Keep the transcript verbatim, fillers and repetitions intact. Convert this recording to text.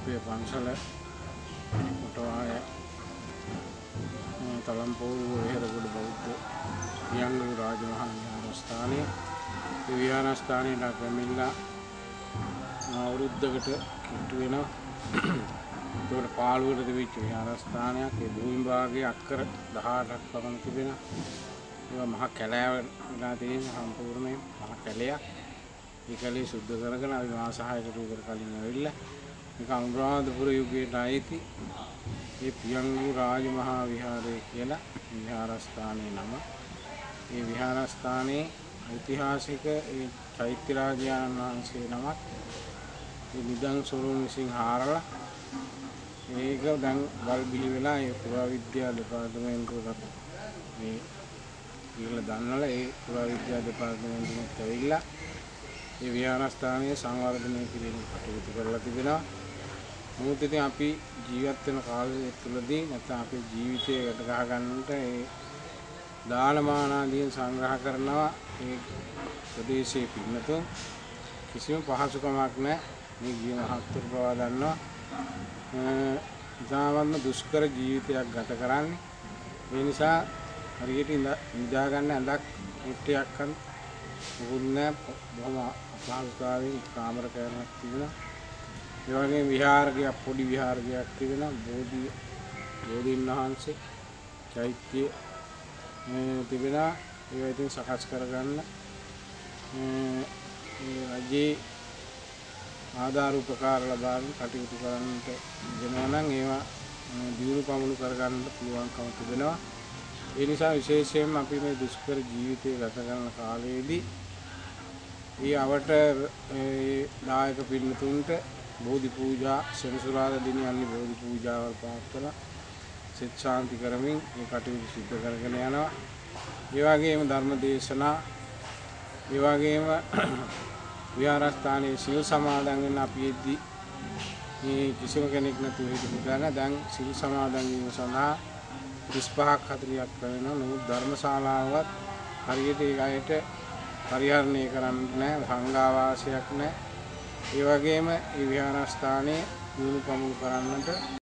අපේ පන්සල කොටවාය තලම්පෝරු වෙහෙරගොඩ බෞද්ධ පියංගු රාජමහා විහාරස්ථානයේ ඒ විහාරස්ථානයේ පැමිණලා අවුරුද්දකට කිට්ටු වෙනවා. ඒකට පාළුවට දෙවිච්ච විහාරස්ථානයක්. ඒ භූමි භාගයේ අක්කර දහඅටක් පමණ තිබෙනවා. ඒවා මහා කැලෑවලා තියෙන සම්පූර්ණයෙන් මහා කැලයක්. ඒ කැලේ සුද්ධ කරගෙන අපි මාස හයකට විතර කලින් ඇවිල්ලා මේක අනුරාධපුර යුගයට අයිති ඒ පියංගු රාජමහා විහාරය කියලා විහාරස්ථානයේ නම. ඒ විහාරස්ථානයේ ඓතිහාසික ඒ චෛත්‍ය රාජානන් වහන්සේ නමක් ඒ නිදන් සොරුන් විසින් හාරලා ඒක දැන් වල් බිහි වෙලා ඒ පුරාවිද්‍යා දෙපාර්තමේන්තුවට මේ කියලා දන්නවල ඒ පුරාවිද්‍යා දෙපාර්තමේන්තුවට ඇවිල්ලා ඒ විහාරස්ථානයේ සංවර්ධනය කිරීම කටයුතු කරලා තිබෙනවා. නමුත් ඉතින් අපි ජීවත් වෙන කාලය තුළදී නැත්නම් අපේ ජීවිතය වැඩ ගහ ගන්නට ඒ දානමාන ආදීන් සංග්‍රහ කරනවා. ඒ ප්‍රදේශයේ පින්නතුන් කිසිම පහසුකමක් නැහැ. මේ ගිය මහත්තුරු පවා දන්නවා. ඉතාමත්ම දුෂ්කර ජීවිතයක් ගත කරන්නේ. ඒ නිසා හරියට නිදා ගන්න ඇඳක් මුට්ටියක්වත් මුකුත් නැහැ. බොහොම අපහසුතාවයෙන් කාමර කෑමක් තිබුණා. ඒ වගේම විහාරයක් පොඩි විහාරයක් තිබෙනවා. බෝධි බෝධීන් වහන්සේ චෛත්‍ය තිබෙනවා. ඒවා ඉතින් සකස් කරගන්න මේ රජයේ ආධාර උපකාර ලබා කටයුතු කරන්නට දෙනවා නම් ඒවා දියුණු පමුණු කරගන්න පුළුවන්කම තිබෙනවා. ඒ නිසා විශේෂයෙන්ම අපි මේ දුෂ්කර ජීවිතය ගත කරන කාලයේදී ඊ අවට ඒ නායක පින්නතුන්ට බෝධි පූජා සෙනසුරාදා දින යන්නේ බෝධි පූජාවල් පවත්වලා සිත ශාන්ති කරමින් මේ කටයුතු සිදු කරගෙන යනවා. ඒ වගේම ධර්ම දේශනා ඒ වගේම විහාරස්ථානයේ සිල් සමාදන් වෙන අපි එද්දී මේ කිසිම කෙනෙක් නැතුව හිටපු ගාන දැන් සිල් සමාදන් වීම සඳහා තිස් පහක් හතළිහක් වෙනවා. නමුත් ධර්මශාලාවත් හරියට ඒ අයට පරිහරණය කරන්න නැහැ. සංඝාවාසයක් නැහැ. ඒ වගේම මේ විහාරස්ථානයේ දිනු පමුණු කරන්නට